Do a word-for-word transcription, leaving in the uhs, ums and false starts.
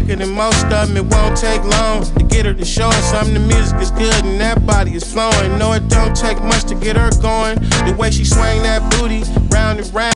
quicker than most of them. It won't take long to get her to show us something. The music is good and that body is flowing. No, it don't take much to get her going. The way she swing that booty round and round.